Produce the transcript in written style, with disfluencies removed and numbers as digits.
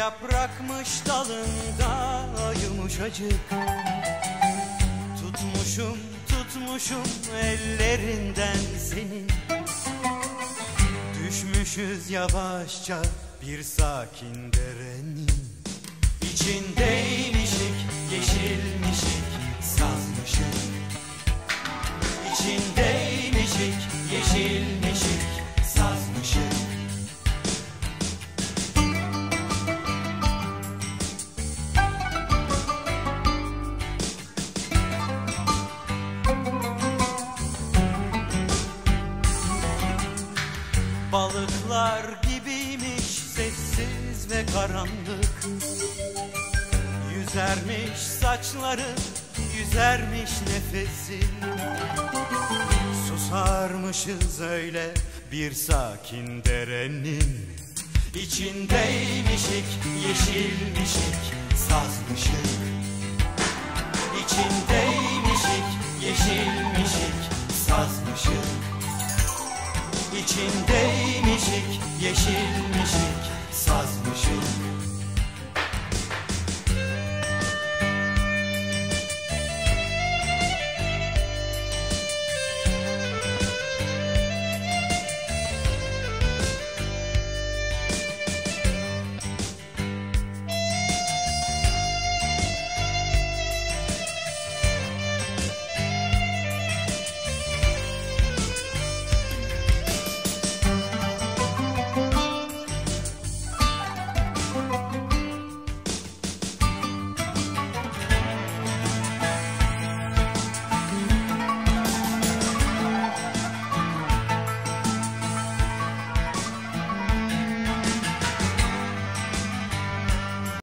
yaprakmış dalında yumuşacık. Tutmuşum ellerinden seni. Düşmüşüz yavaşça bir sakin derenin İçindeymişik, yeşilmişik, sazmışık. İçindeymişik, yeşilmişik, sazmışık. Balıklar gibiymiş sessiz ve karanlık. Yüzermiş saçların, yüzermiş nefesin. Susarmışız öyle bir sakin derenin İçindeymişik, yeşilmişik, sazmışık. İçindeymişik, yeşilmişik, sazmışık. İçindeymişik, yeşilmişik, sazmışık.